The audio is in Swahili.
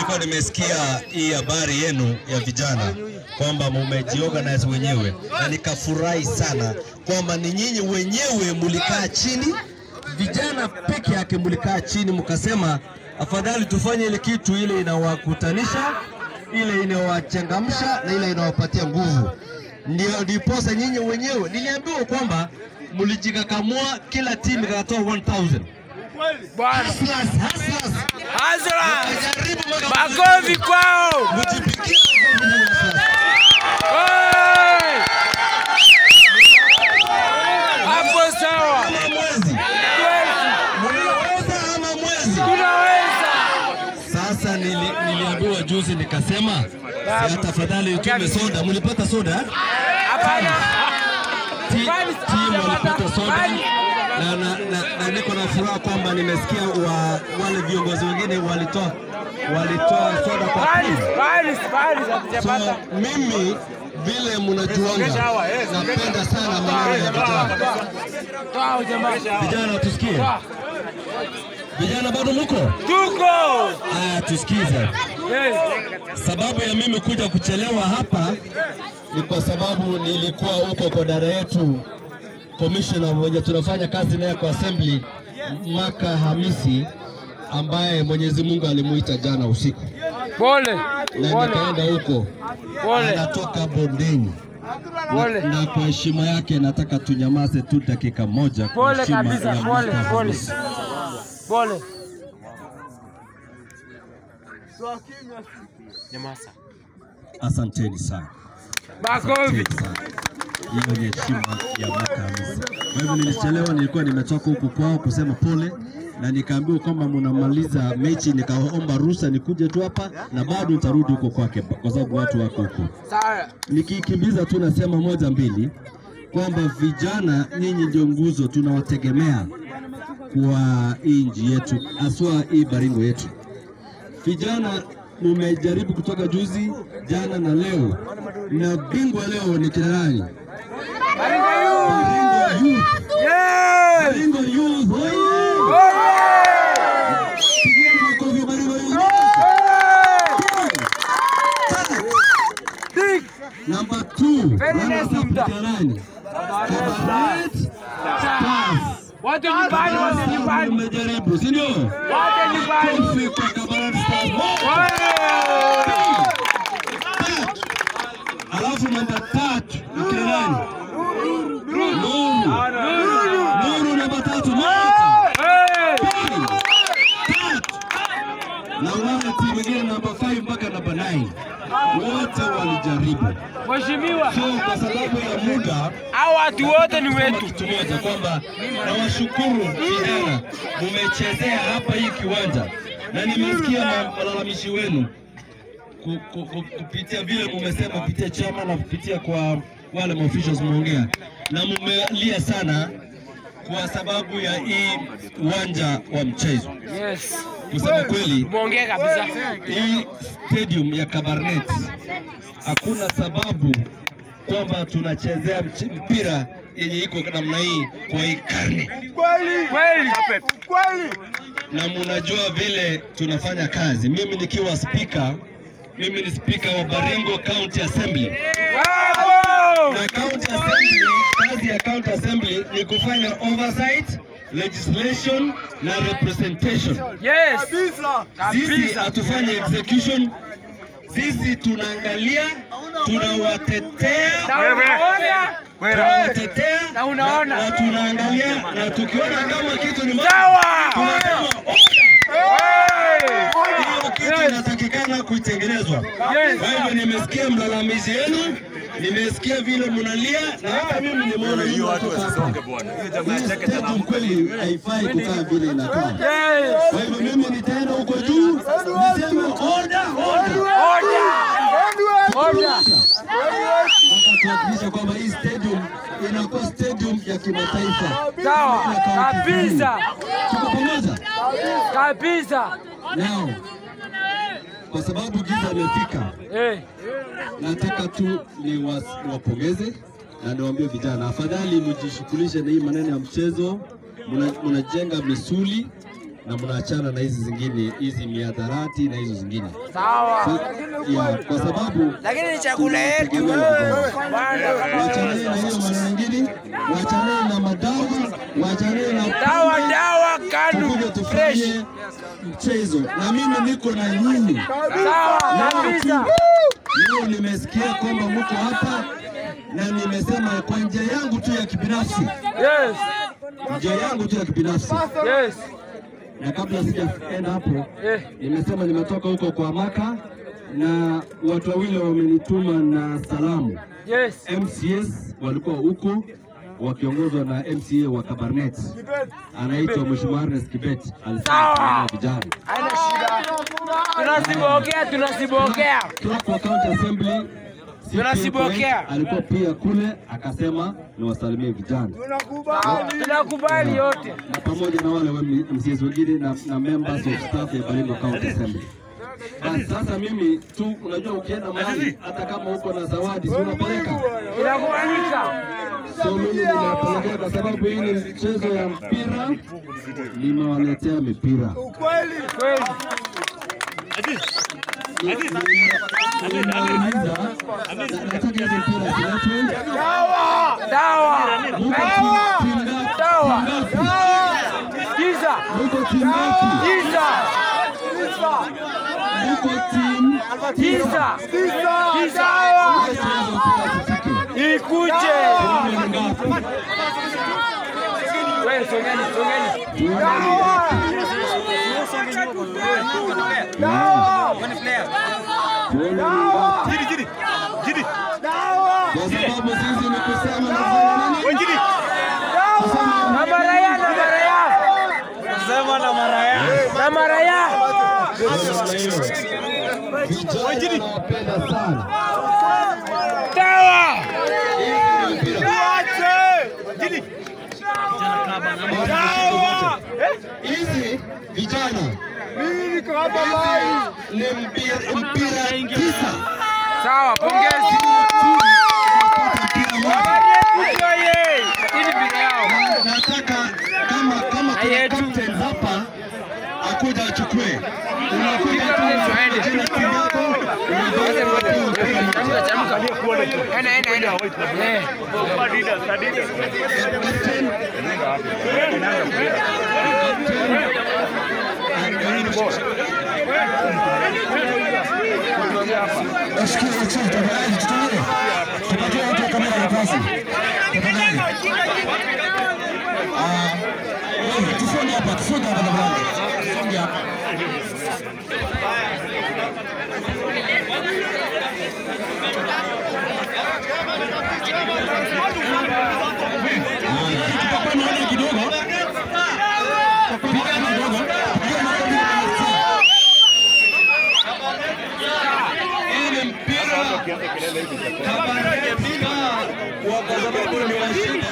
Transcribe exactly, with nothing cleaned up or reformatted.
nilikuwa nimesikia hii habari yenu ya vijana kwamba mumejiorganize wenyewe, na nikafurahi sana kwamba ni nyinyi wenyewe mulikaa chini, vijana peke yake mulikaa chini mkasema afadhali tufanye ile kitu ile inawakutanisha, ile inawachangamsha na ile inawapatia nguvu. Ndio diposa nyinyi wenyewe niliambiwa kwamba mulijikakamua, kila timu ikatoa one thousand. Bwana Haslas, haslas. Haslas. Makofi kwao. Mjipigie hapo sawa. mwezi. Munaweza ama mwezi? Tunaweza. Sasa nili, niliambiwa juzi nikasema si tafadhali utume soda. Mlipata soda? Hapana. Timu walipata soda. Na, na, na, na niko na furaha kwamba nimesikia wa, wale viongozi wengine walitoa walitoa soda kwa timu. So mimi vile mnajuanga napenda sana maneno ya vijana. Vijana tusikie. Vijana bado mko? Tuko. Aya tusikize. Sababu ya mimi kuja kuchelewa hapa ni kwa sababu nilikuwa huko kwa dada yetu commissioner mwenye tunafanya kazi naye kwa assembly, Maka Hamisi, ambaye Mwenyezi Mungu alimuita jana usiku. Pole. Na nikaenda huko. Pole. Anatoka bondeni. Pole. Na, na kwa heshima yake nataka tunyamaze tu dakika moja kwa pole heshima kabisa. ya Pole, pole. Pole. Nyamaza. Asanteni sana. Makofi. Hiyo ni heshima ya Maka Hamisi. Kwa hivyo nilichelewa, nilikuwa nimetoka huku kwao kusema pole, na nikaambiwa kwamba mnamaliza mechi, nikaomba ruhusa nikuje tu hapa na bado nitarudi huko kwake kwa sababu watu wako huko. Sawa. Nikikimbiza tu nasema moja mbili kwamba vijana nyinyi ndio nguzo tunawategemea kwa nchi yetu, aswa hii Baringo yetu. Vijana mmejaribu kutoka juzi, jana na leo, na bingwa leo ni kina nani? Baringo Youth. Baringo Youth. Yeah. Baringo Youth. Pigeni makofi Baringo Youth. Number two. Nani? Kabarnet. Watu nyumbani, watu nyumbani. Mmejaribu, si ndio? Watu nyumbani. Kofi kwa Kabarnet Stars. Alafu namba tatu ni kina nani? Nuru. Nuru namba tatu. Na wale timu nyingine namba tano mpaka namba nane. Wote walijaribu. Mheshimiwa. So kwa sababu ya muda, hao watu wote ni wetu. Tumoja kwamba nawashukuru vijana mmechezea hapa hii kiwanja, na nimesikia malalamishi wenu kupitia vile mmesema, kupitia chama na kupitia kwa wale maofficials muongea, na mmelia sana kwa sababu ya hii uwanja wa mchezo. Yes. Kusema kweli, muongea kabisa. Hii stadium ya Kabarnet hakuna sababu kwamba tunachezea mpira yenye iko namna hii kwa hii karne. Kweli kweli kweli. Na mnajua vile tunafanya kazi. Mimi nikiwa speaker, mimi ni speaker wa Baringo County Assembly. Wow! Na County Assembly, kazi ya County Assembly ni kufanya oversight, legislation na representation. Yes. Sisi hatufanye execution. Sisi tunaangalia, tunawatetea, tunawatetea na unaona, na tunaangalia, na tukiona kama kitu ni sawa, tunasema hiyo kitu inatakikana kuitengenezwa. Kwa hivyo nimesikia mlalamizi yenu, nimesikia vile mnalia, na hata mimi nimeona hiyo watu wasonge bwana. Hiyo kweli haifai kukaa vile inakaa. Kwa hivyo mimi nitaenda huko juu niseme order, order, order, order. Tunahakikisha kwamba hii stadium inakuwa stadium ya kimataifa. Sawa kabisa. Tuko pamoja kabisa. Now, kwa sababu giza imefika, eh, nataka tu niwapongeze na niwaambie vijana, afadhali mjishughulishe na hii maneno ya mchezo, mnajenga misuli, na mnaachana na hizi zingine, hizi miadharati na hizo zingine. Sawa. Ya, kwa sababu Lakini ni chakula yetu. Wachane na hiyo maneno mengine, wachane na madawa, wachane na dawa dawa kanu fresh mchezo. Na mimi niko na nyinyi. Sawa kabisa. Leo nimesikia kwamba mko hapa na nimesema kwa njia yangu tu ya kibinafsi. Yes. Njia yangu tu ya kibinafsi. Yes. Na kabla sijaenda hapo, Eh. nimesema nimetoka huko kwa Maka na watu wawili wamenituma na salamu. Yes. M C S walikuwa huko wakiongozwa na M C A wa Kabarnet. Anaitwa Mheshimiwa Ernest Kibet, alisema vijana. Haina shida. Tunasibokea, tunasibokea. Tuko county assembly. Tunasibokea. Alikuwa pia kule akasema niwasalimie vijana. Tunakubali. Tunakubali yote. Na pamoja na wale M C S wengine na, na members of staff ya Baringo County Assembly. Basi sasa mimi tu unajua ukienda mahali hata kama uko na zawadi si unapeleka. Inakubalika. So mimi ninapeleka kwa sababu hii ni mchezo ya mpira, nimewaletea mipira. Ukweli. Kweli. Dawa! Dawa! Dawa! Giza! Giza! Giza! Giza! Ikuje! Wewe songeni, songeni. Dawa! Dawa! Dawa! Jidi, jidi, jidi. Dawa! Kwa sababu sisi ni kusema na Wewe jidi. Dawa! Na maraya, na maraya. Sema na maraya. Na maraya. vijana wanapenda sana. Dawa! Jidi. Hizi vijana mimi niko hapa live ni mpira mpira tisa. Sawa, pongezi. Nataka kama kama kuna captain hapa akuja achukue. Unakuja tu timu yako. Ena ena ena. Eh. Asikia wacha tafadhali tutoe. Tupatie watu kamera nafasi. Tafadhali. Ah, wewe tufunge hapa, tufunge hapa tafadhali. Tufunge hapa. Tupapane kidogo. Tupapane kidogo. Ile mpira kabarnet kwa sababu ni washindi